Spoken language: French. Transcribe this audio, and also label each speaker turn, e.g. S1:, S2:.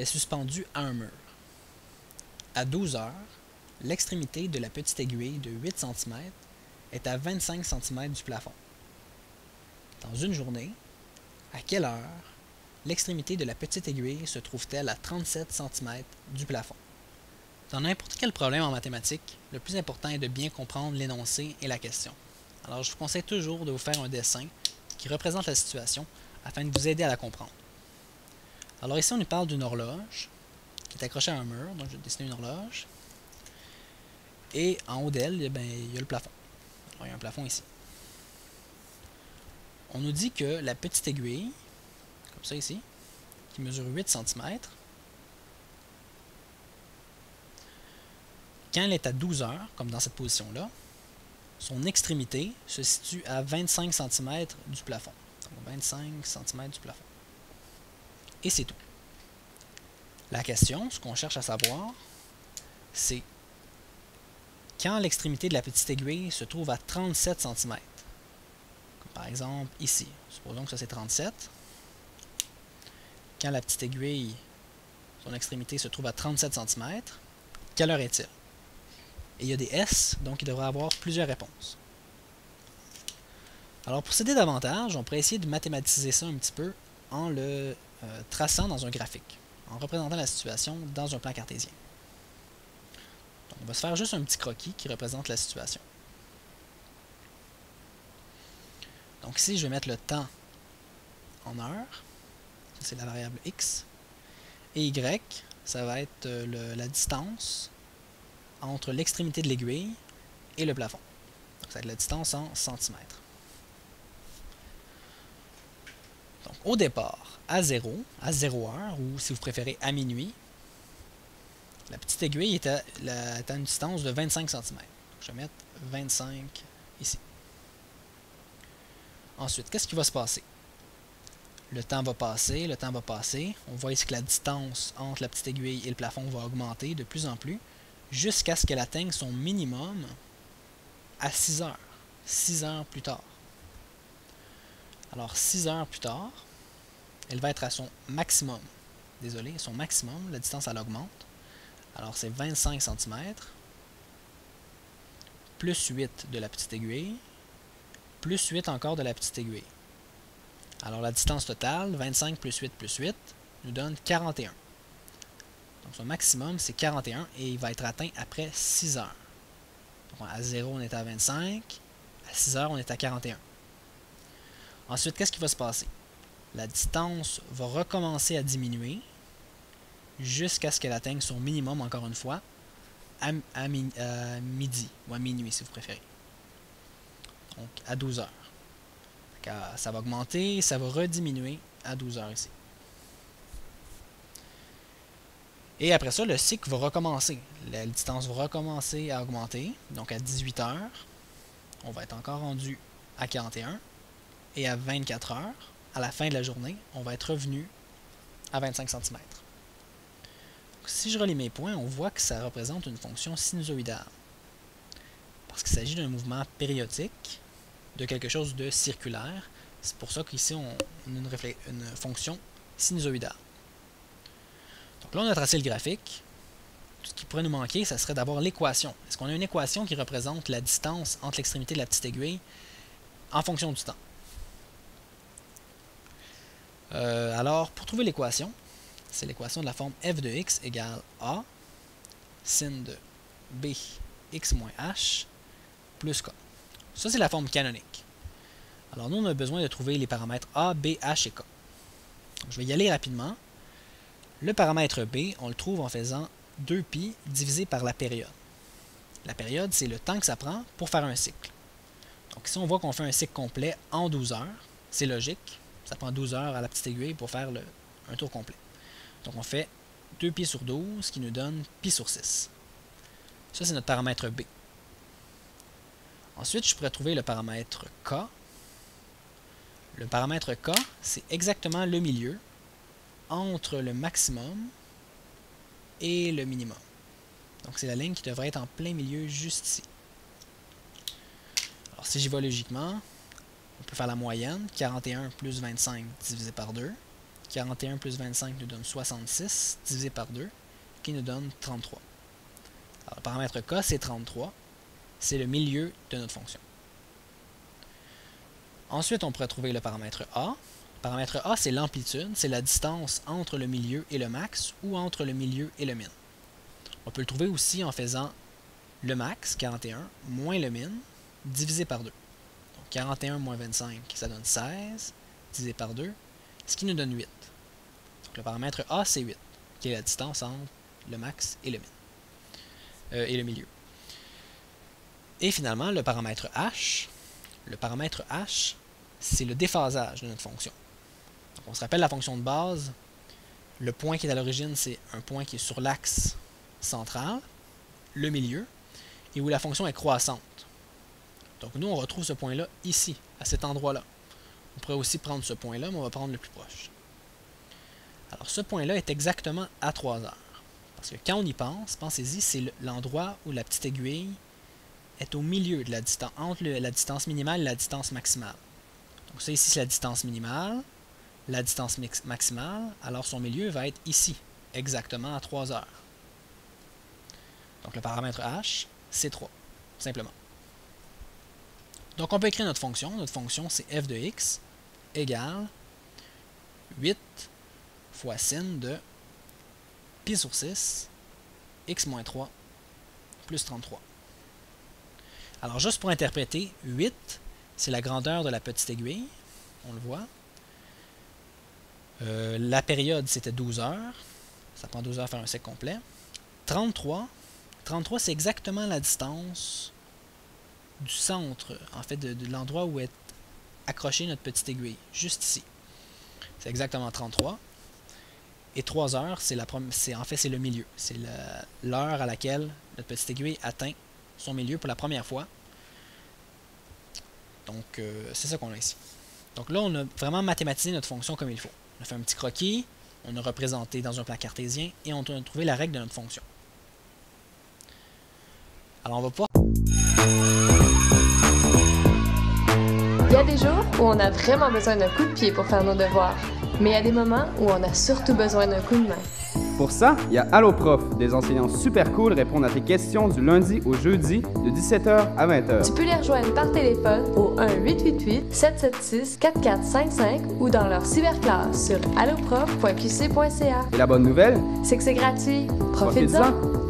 S1: suspendu à un mur. À 12 heures, l'extrémité de la petite aiguille de 8 cm est à 25 cm du plafond. Dans une journée, à quelle heure l'extrémité de la petite aiguille se trouve-t-elle à 37 cm du plafond? Dans n'importe quel problème en mathématiques, le plus important est de bien comprendre l'énoncé et la question. Alors je vous conseille toujours de vous faire un dessin qui représente la situation afin de vous aider à la comprendre. Alors ici on nous parle d'une horloge qui est accrochée à un mur, donc je vais dessiner une horloge. Et en haut d'elle, il y a le plafond. Alors il y a un plafond ici. On nous dit que la petite aiguille, comme ça ici, qui mesure 8 cm, quand elle est à 12 heures, comme dans cette position-là, son extrémité se situe à 25 cm du plafond. Donc 25 cm du plafond. Et c'est tout. La question, ce qu'on cherche à savoir, c'est quand l'extrémité de la petite aiguille se trouve à 37 cm. Comme par exemple ici. Supposons que ça c'est 37. Quand la petite aiguille, son extrémité se trouve à 37 cm, quelle heure est-il? Et il y a des S, donc il devrait y avoir plusieurs réponses. Alors pour s'aider davantage, on pourrait essayer de mathématiser ça un petit peu en le traçant dans un graphique, en représentant la situation dans un plan cartésien. Donc, on va se faire juste un petit croquis qui représente la situation. Donc ici, je vais mettre le temps en heures, ça c'est la variable x, et y, ça va être la distance entre l'extrémité de l'aiguille et le plafond. Donc ça va être la distance en centimètres. Donc au départ, à 0 heure, ou si vous préférez à minuit, la petite aiguille est à une distance de 25 cm. Donc, je vais mettre 25 ici. Ensuite, qu'est-ce qui va se passer? Le temps va passer, le temps va passer. On voit ici que la distance entre la petite aiguille et le plafond va augmenter de plus en plus, jusqu'à ce qu'elle atteigne son minimum à 6 heures. 6 heures plus tard. Alors, 6 heures plus tard, elle va être à son maximum. Désolé, son maximum, la distance elle augmente. Alors c'est 25 cm, plus 8 de la petite aiguille, plus 8 encore de la petite aiguille. Alors la distance totale, 25 plus 8 plus 8, nous donne 41. Donc son maximum c'est 41 et il va être atteint après 6 heures. Donc à 0 on est à 25, à 6 heures on est à 41. Ensuite, qu'est-ce qui va se passer? La distance va recommencer à diminuer jusqu'à ce qu'elle atteigne son minimum, encore une fois, à midi, ou à minuit si vous préférez. Donc à 12 heures. Ça va augmenter, ça va rediminuer à 12 heures ici. Et après ça, le cycle va recommencer. La distance va recommencer à augmenter. Donc à 18 heures, on va être encore rendu à 41. Et à 24 heures, à la fin de la journée, on va être revenu à 25 cm. Si je relis mes points, on voit que ça représente une fonction sinusoïdale. Parce qu'il s'agit d'un mouvement périodique, de quelque chose de circulaire. C'est pour ça qu'ici, on a une fonction sinusoïdale. Donc là, on a tracé le graphique. Tout ce qui pourrait nous manquer, ça serait d'avoir l'équation. Est-ce qu'on a une équation qui représente la distance entre l'extrémité de la petite aiguille en fonction du temps? Alors, pour trouver l'équation, c'est l'équation de la forme f de x égale a sin de b x moins h plus k. Ça, c'est la forme canonique. Alors, nous, on a besoin de trouver les paramètres a, b, h et k. Donc, je vais y aller rapidement. Le paramètre b, on le trouve en faisant 2π divisé par la période. La période, c'est le temps que ça prend pour faire un cycle. Donc, ici, on voit qu'on fait un cycle complet en 12 heures. C'est logique. Ça prend 12 heures à la petite aiguille pour faire un tour complet. Donc on fait 2π sur 12, ce qui nous donne π sur 6. Ça, c'est notre paramètre B. Ensuite, je pourrais trouver le paramètre K. Le paramètre K, c'est exactement le milieu entre le maximum et le minimum. Donc c'est la ligne qui devrait être en plein milieu juste ici. Alors si j'y vais logiquement, on peut faire la moyenne, 41 plus 25 divisé par 2. 41 plus 25 nous donne 66, divisé par 2, qui nous donne 33. Alors, le paramètre K, c'est 33. C'est le milieu de notre fonction. Ensuite, on pourrait trouver le paramètre A. Le paramètre A, c'est l'amplitude, c'est la distance entre le milieu et le max, ou entre le milieu et le min. On peut le trouver aussi en faisant le max, 41, moins le min, divisé par 2. Donc 41 moins 25, ça donne 16, divisé par 2, ce qui nous donne 8. Donc le paramètre A, c'est 8, qui est la distance entre le max et le min, et le milieu. Et finalement, le paramètre H. Le paramètre H, c'est le déphasage de notre fonction. Donc on se rappelle la fonction de base. Le point qui est à l'origine, c'est un point qui est sur l'axe central, le milieu, et où la fonction est croissante. Donc nous, on retrouve ce point-là ici, à cet endroit-là. On pourrait aussi prendre ce point-là, mais on va prendre le plus proche. Alors ce point-là est exactement à 3 heures. Parce que quand on y pense, pensez-y, c'est l'endroit où la petite aiguille est au milieu de la distance, entre la distance minimale et la distance maximale. Donc ça ici, c'est la distance minimale, la distance maximale, alors son milieu va être ici, exactement à 3 heures. Donc le paramètre H, c'est 3, simplement. Donc on peut écrire notre fonction. Notre fonction, c'est f de x égale 8 fois sin de pi sur 6, x moins 3, plus 33. Alors juste pour interpréter, 8, c'est la grandeur de la petite aiguille, on le voit. La période, c'était 12 heures. Ça prend 12 heures à faire un cercle complet. 33, c'est exactement la distance du centre, en fait, de l'endroit où est accrochée notre petite aiguille, juste ici. C'est exactement 33. Et 3 heures, c'est le milieu. C'est l'heure à laquelle notre petite aiguille atteint son milieu pour la première fois. Donc, c'est ça qu'on a ici. Donc là, on a vraiment mathématisé notre fonction comme il faut. On a fait un petit croquis, on a représenté dans un plan cartésien, et on a trouvé la règle de notre fonction. Alors, on va pouvoir...
S2: Il y a des jours où on a vraiment besoin d'un coup de pied pour faire nos devoirs. Mais il y a des moments où on a surtout besoin d'un coup de main.
S3: Pour ça, il y a Allo Prof, des enseignants super cool répondent à tes questions du lundi au jeudi de 17h à 20h.
S2: Tu peux les rejoindre par téléphone au 1-888-776-4455 ou dans leur cyberclasse sur alloprof.qc.ca.
S3: Et la bonne nouvelle,
S2: c'est que c'est gratuit. Profites-en!
S3: Profites-en.